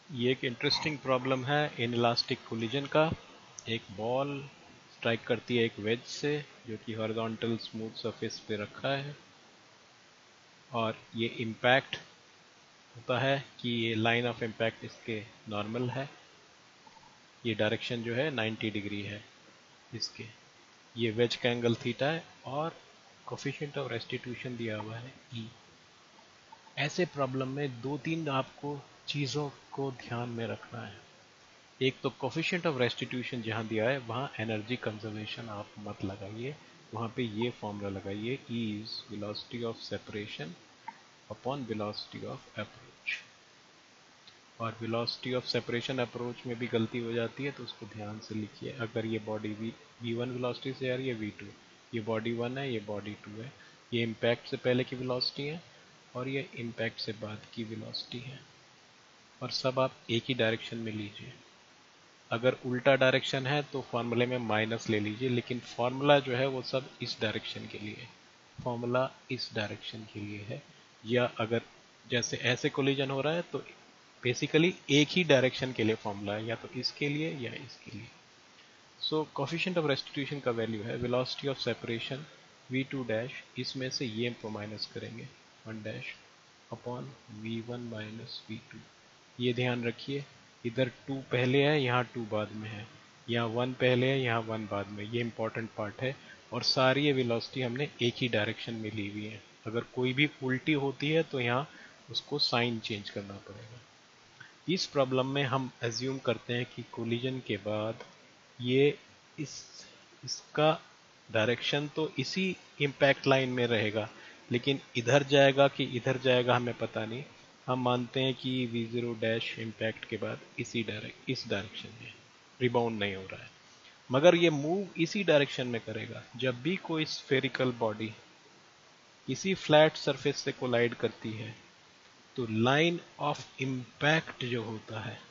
ये एक interesting problem है इनइलास्टिक कोलिजन का। एक बॉल स्ट्राइक करती है एक वेज से जो कि हॉरिजॉन्टल स्मूथ सरफेस पे रखा है, और ये इम्पैक्ट होता है कि ये लाइन ऑफ इम्पैक्ट इसके नॉर्मल है। ये डायरेक्शन जो है 90 डिग्री है इसके। ये वेज का एंगल थीटा है और कोफिशिएंट ऑफ रेस्टिट्यूशन दिया हुआ है ई। ऐसे प्रॉब्लम में दो तीन आपको चीज़ों को ध्यान में रखना है। एक तो कोफिशिएंट ऑफ रेस्टिट्यूशन जहाँ दिया है वहाँ एनर्जी कंजर्वेशन आप मत लगाइए, वहाँ पे ये फॉर्मूला लगाइए, E is velocity of separation upon velocity of approach. और वेलोसिटी ऑफ सेपरेशन अप्रोच में भी गलती हो जाती है तो उसको ध्यान से लिखिए। अगर ये बॉडी V1 वेलोसिटी से आ रही है V2, ये बॉडी 1 है, ये बॉडी 2 है, ये इम्पैक्ट से पहले की वेलोसिटी है और ये इम्पैक्ट से बाद की वेलोसिटी है, और सब आप एक ही डायरेक्शन में लीजिए। अगर उल्टा डायरेक्शन है तो फॉर्मूले में माइनस ले लीजिए, लेकिन फॉर्मूला जो है वो सब इस डायरेक्शन के लिए, फॉर्मूला इस डायरेक्शन के लिए है। या अगर जैसे ऐसे कोलिजन हो रहा है तो बेसिकली एक ही डायरेक्शन के लिए फॉर्मूला है, या तो इसके लिए या इसके लिए। सो कोफिशिएंट ऑफ रेस्टिट्यूशन का वैल्यू है velocity of separation v2 dash, इसमें से ये को माइनस करेंगे 1 dash upon v1 minus v2। ये ध्यान रखिए, इधर 2 पहले है, यहाँ 2 बाद में है, यहाँ 1 पहले है, यहाँ 1 बाद में। ये इंपॉर्टेंट पार्ट है। और सारी ये वेलोसिटी हमने एक ही डायरेक्शन में ली हुई है। अगर कोई भी उल्टी होती है तो यहाँ उसको साइन चेंज करना पड़ेगा। इस प्रॉब्लम में हम एज्यूम करते हैं कि कोलिजन के बाद ये इस इसका डायरेक्शन तो इसी इम्पैक्ट लाइन में रहेगा, लेकिन इधर जाएगा कि इधर जाएगा हमें पता नहीं। हम मानते हैं कि v0 डैश इम्पैक्ट के बाद इस डायरेक्शन में रिबाउंड नहीं हो रहा है, मगर ये मूव इसी डायरेक्शन में करेगा। जब भी कोई स्फेरिकल बॉडी किसी फ्लैट सरफेस से कोलाइड करती है तो लाइन ऑफ इम्पैक्ट जो होता है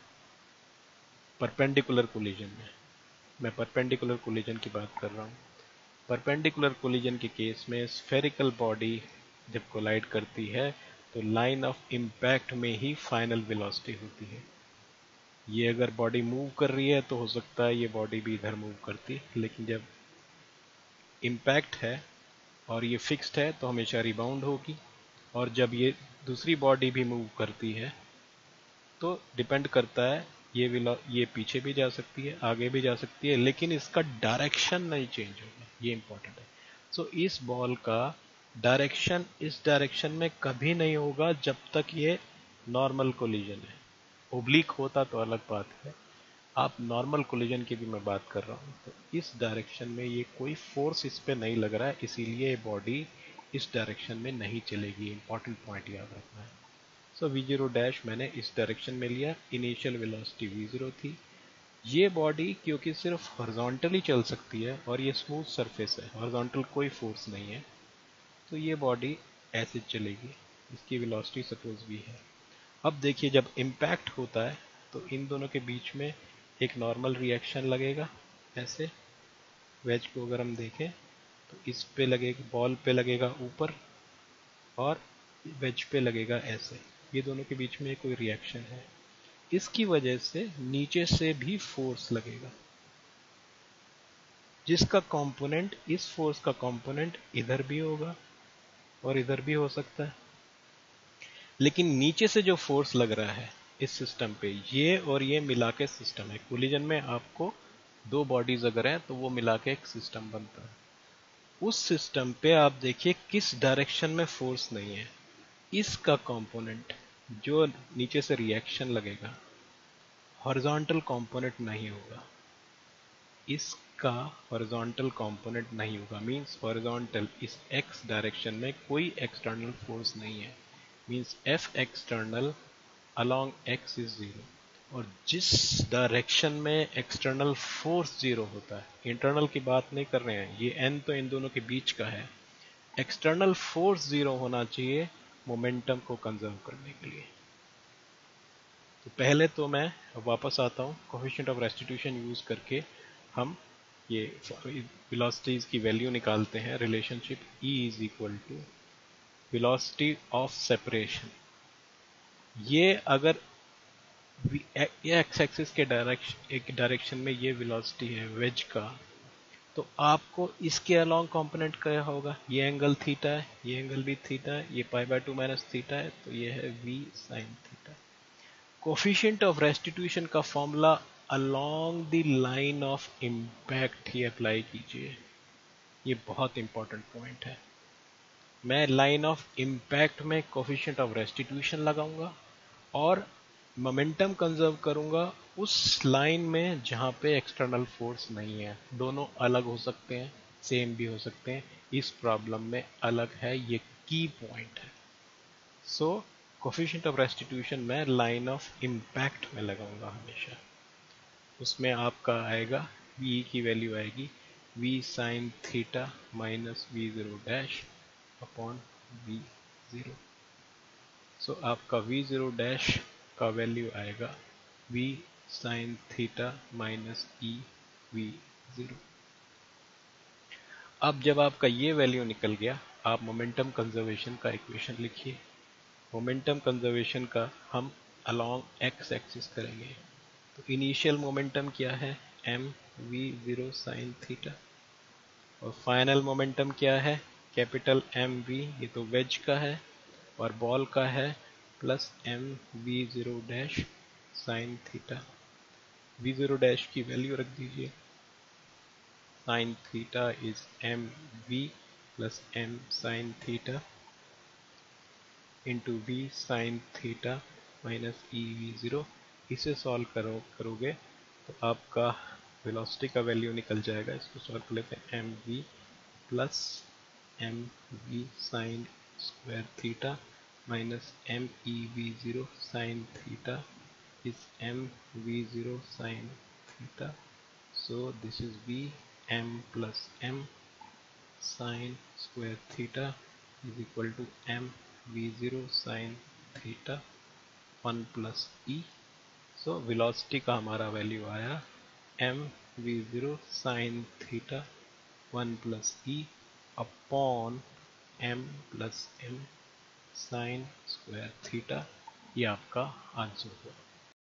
परपेंडिकुलर कोलिजन में, मैं परपेंडिकुलर कोलिजन की बात कर रहा हूँ। परपेंडिकुलर कोलिजन के केस में स्फेरिकल बॉडी जब कोलाइड करती है तो लाइन ऑफ इम्पैक्ट में ही फाइनल वेलोसिटी होती है। ये अगर बॉडी मूव कर रही है तो हो सकता है ये बॉडी भी इधर मूव करती, लेकिन जब इम्पैक्ट है और ये फिक्स्ड है तो हमेशा रिबाउंड होगी। और जब ये दूसरी बॉडी भी मूव करती है तो डिपेंड करता है, ये पीछे भी जा सकती है, आगे भी जा सकती है, लेकिन इसका डायरेक्शन नहीं चेंज होगा। ये इंपॉर्टेंट है। सो इस बॉल का डायरेक्शन इस डायरेक्शन में कभी नहीं होगा जब तक ये नॉर्मल कोलिजन है। ओब्लिक होता तो अलग बात है। आप नॉर्मल कोलिजन की भी मैं बात कर रहा हूँ, तो इस डायरेक्शन में ये कोई फोर्स इस पे नहीं लग रहा है, इसीलिए ये बॉडी इस डायरेक्शन में नहीं चलेगी। इंपॉर्टेंट पॉइंट याद रखना है। सो v0 डैश मैंने इस डायरेक्शन में लिया, इनिशियल वेलोसिटी v0 थी। ये बॉडी क्योंकि सिर्फ हॉरिजॉन्टली चल सकती है और ये स्मूथ सरफेस है, हॉरिजॉन्टल कोई फोर्स नहीं है, तो ये बॉडी ऐसे चलेगी। इसकी वेलोसिटी सपोज v है। अब देखिए जब इम्पैक्ट होता है तो इन दोनों के बीच में एक नॉर्मल रिएक्शन लगेगा। ऐसे वेज को अगर हम देखें तो इस पे लगेगा, बॉल पे लगेगा ऊपर, और वेज पे लगेगा ऐसे। ये दोनों के बीच में कोई रिएक्शन है, इसकी वजह से नीचे से भी फोर्स लगेगा, जिसका कंपोनेंट, इस फोर्स का कंपोनेंट इधर भी होगा और इधर भी हो सकता है। लेकिन नीचे से जो फोर्स लग रहा है इस सिस्टम पे, ये और ये मिला के सिस्टम है। कोलिजन में आपको दो बॉडीज अगर है तो वो मिला के एक सिस्टम बनता है। उस सिस्टम पे आप देखिए किस डायरेक्शन में फोर्स नहीं है। इसका कंपोनेंट जो नीचे से रिएक्शन लगेगा हॉरिजॉन्टल कंपोनेंट नहीं होगा, इसका हॉरिजॉन्टल कंपोनेंट नहीं होगा। मींस हॉरिजॉन्टल इस एक्स डायरेक्शन में कोई एक्सटर्नल फोर्स नहीं है। Means F external along X is zero. और जिस डायरेक्शन में एक्सटर्नल फोर्स जीरो होता है, इंटरनल की बात नहीं कर रहे हैं, ये एन तो इन दोनों के बीच का है, एक्सटर्नल फोर्स जीरो होना चाहिए मोमेंटम को कंजर्व करने के लिए। तो पहले तो मैं वापस आता हूँ, कोफिशिएंट ऑफ रेस्टिट्यूशन यूज करके हम ये वेलोसिटीज की वैल्यू निकालते हैं। Relationship E is equal to velocity of separation. ये अगर ये एक्स एक्सिस के एक डायरेक्शन में ये वेलोसिटी है वेज का, तो आपको इसके अलोंग कंपोनेंट क्या होगा, ये एंगल थीटा है, ये एंगल भी थीटा है, ये π/2 माइनस थीटा है, तो ये है v sin theta. Coefficient of restitution का formula along the line of impact ही अप्लाई कीजिए, ये बहुत इंपॉर्टेंट पॉइंट है। मैं लाइन ऑफ इम्पैक्ट में कोफिशिएंट ऑफ रेस्टिट्यूशन लगाऊंगा और मोमेंटम कंजर्व करूंगा उस लाइन में जहां पे एक्सटर्नल फोर्स नहीं है। दोनों अलग हो सकते हैं, सेम भी हो सकते हैं, इस प्रॉब्लम में अलग है, ये की पॉइंट है। सो कोफिशिएंट ऑफ रेस्टिट्यूशन मैं लाइन ऑफ इम्पैक्ट में लगाऊंगा हमेशा। उसमें आपका आएगा v की वैल्यू आएगी v sin theta minus v0 dash upon v0। So आपका v0 डैश का वैल्यू आएगा v sin theta minus e v0। अब जब आपका ये वैल्यू निकल गया, आप मोमेंटम कंजर्वेशन का इक्वेशन लिखिए। मोमेंटम कंजर्वेशन का हम अलोंग एक्स एक्सिस करेंगे। तो इनिशियल मोमेंटम क्या है, m v0 sin थीटा, और फाइनल मोमेंटम क्या है, कैपिटल एम वी, ये तो वेज का है और बॉल का है, plus M V zero dash sine theta. V zero dash की वैल्यू रख दीजिए, sine theta is M V plus M sine theta into V sine theta minus E V zero. इसे सॉल्व करोगे तो आपका वेलोसिटी का वैल्यू निकल जाएगा। इसको सॉल्व कर लेते हैं, M V plus M V sine square theta minus M E V zero sine theta is m v0 sin theta. So this is v m plus m sin square theta is equal to m v0 sin theta 1 plus e. So velocity का हमारा value आया m v0 sin theta 1 plus e upon m plus m sin square theta। ये आपका answer हुआ।